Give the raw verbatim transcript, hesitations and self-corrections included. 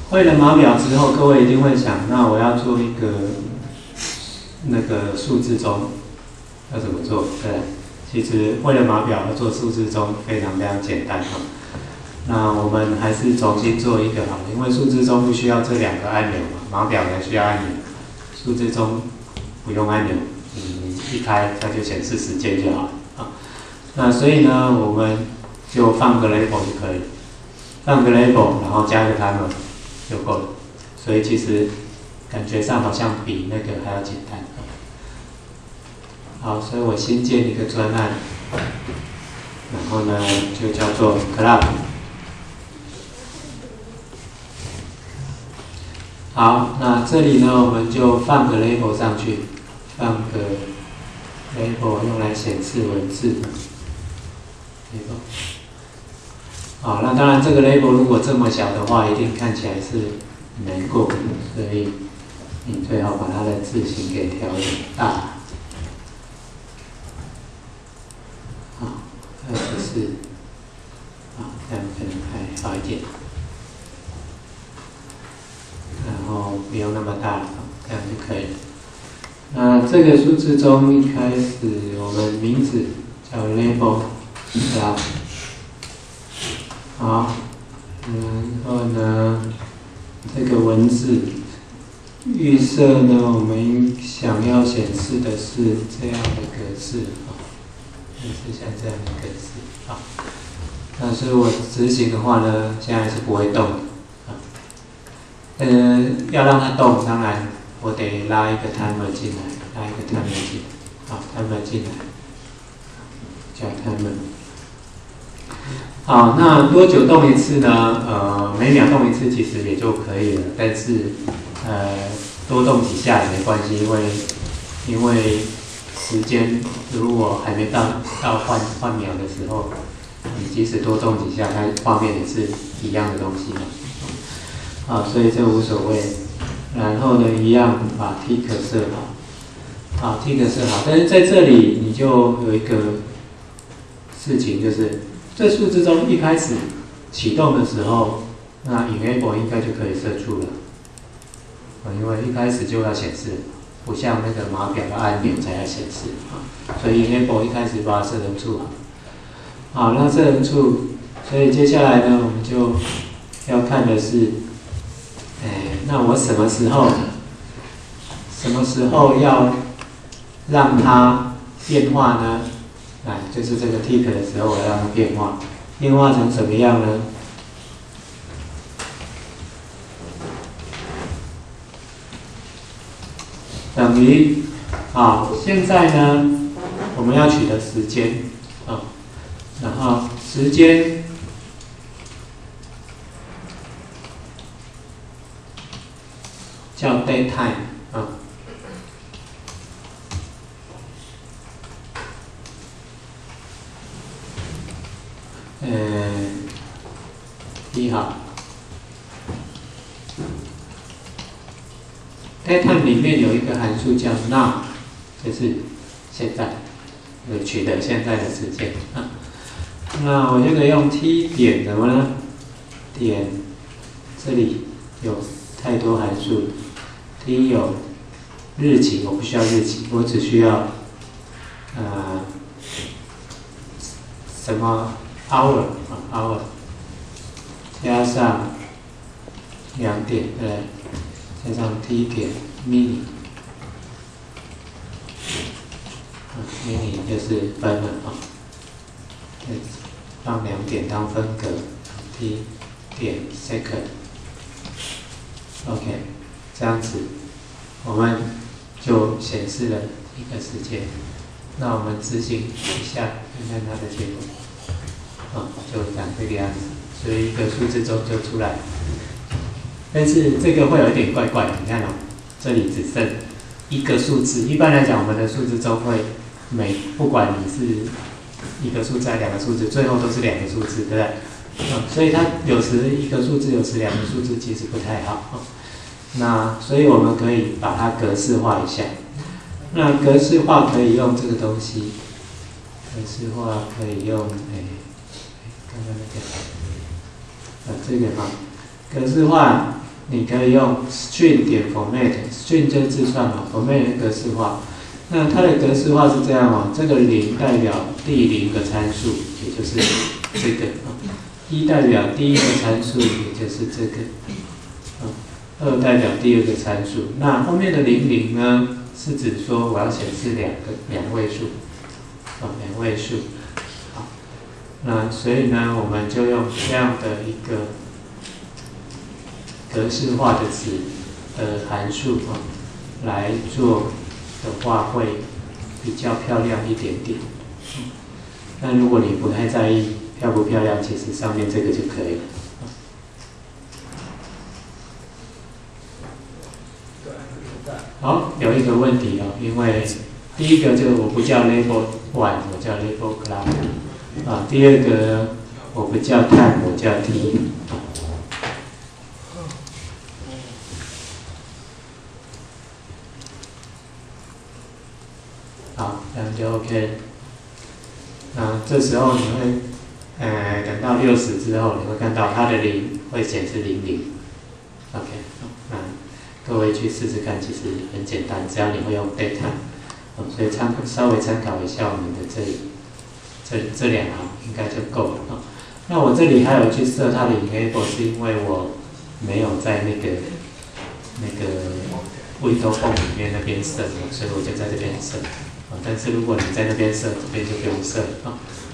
会了码表之后，各位一定会想，那我要做一个那个数字钟，要怎么做？对，其实会了码表要做数字钟非常非常简单哈。那我们还是重新做一个好了，因为数字钟不需要这两个按钮嘛，码表才需要按钮，数字钟不用按钮，你一开它就显示时间就好了啊。那所以呢，我们就放个 label 就可以，放个 label， 然后加一个 timer 就够了。所以其实感觉上好像比那个还要简单。好，所以我新建一个专案，然后呢就叫做 club。好，那这里呢我们就放个 label 上去，放个 label 用来显示文字。label。好，那当然这个 label 如果这么小的话，一定看起来是难过的，所以你最好把它的字形给调整大。好，二十四，好，这样可能还好一点。然后不用那么大，这样就可以了。那这个数字中一开始我们名字叫 label， 啊，好，然后呢，这个文字预设呢，我们想要显示的是这样的格式啊，就是像这样的格式啊。但是我执行的话呢，现在是不会动的。呃，要让它动，当然我得拉一个 timer 进来，拉一个 timer 进来，好 ，timer 进来，叫 timer。好，那多久动一次呢？呃，每秒动一次其实也就可以了，但是呃，多动几下也没关系，因为因为时间如果还没到到换换秒的时候，你即使多动几下，它画面也是一样的东西嘛。啊，所以这无所谓。然后呢，一样把 tick 设好，好 tick 设好。但是在这里你就有一个事情，就是这数字中一开始启动的时候，那 enable 应该就可以设出了，啊，因为一开始就要显示，不像那个码表的按钮才要显示啊，所以 enable 一开始把它设成 true 好。好，那设成 true，所以接下来呢，我们就要看的是。哎，那我什么时候，什么时候要让它变化呢？哎，就是这个 tick 的时候，我要让它变化，变化成什么样呢？等于，啊，现在呢，我们要取得时间，啊，然后时间。叫 daytime 啊，呃，一号 daytime 里面有一个函数叫 now， 就是现在，呃，取得现在的时间啊。那我就可以用 t 点什么呢？点这里有太多函数。T 有日期，我不需要日期，我只需要呃什么 hour 啊 hour 加上两点，对不对？加上 T 点 mini， 啊 mini 就是分了啊，放两点当分隔 ，T 点 second，OK。这样子，我们就显示了一个时间。那我们执行一下，看看它的结果。啊，就长这个样子，所以一个数字钟就出来了。但是这个会有一点怪怪的，你看哦，这里只剩一个数字。一般来讲，我们的数字钟会每不管你是一个数字还是两个数字，最后都是两个数字，对不对？啊，所以它有时一个数字，有时两个数字，其实不太好。啊那所以我们可以把它格式化一下。那格式化可以用这个东西，格式化可以用哎，刚刚那个，啊这个哈，格式化你可以用 string 点 format，string 就是字串嘛 ，format 格式化。那它的格式化是这样哦，这个零代表第零个参数，也就是这个啊；一代表第一个参数，也就是这个啊；二代表第二个参数。那后面的零零呢，是指说我要显示两个两位数啊，两位数。好，那所以呢，我们就用这样的一个格式化的子的函数啊来做。的话会比较漂亮一点点。那如果你不太在意漂不漂亮，其实上面这个就可以了。好，有一个问题哦，因为第一个就我不叫 label one， 我叫 label class 啊。第二个我不叫 time， 我叫 t。好，这样就 OK。那这时候你会，呃，等到六十之后，你会看到它的零会显示零零。OK， 那各位去试试看，其实很简单，只要你会用 data， 哦，所以参稍微参考一下我们的这里，这这两行应该就够了啊。那我这里还有去设它的 enable， 是因为我没有在那个那个 Windows Phone 里面那边设，所以我就在这边设。但是如果你在那边设，这边就不用设啊。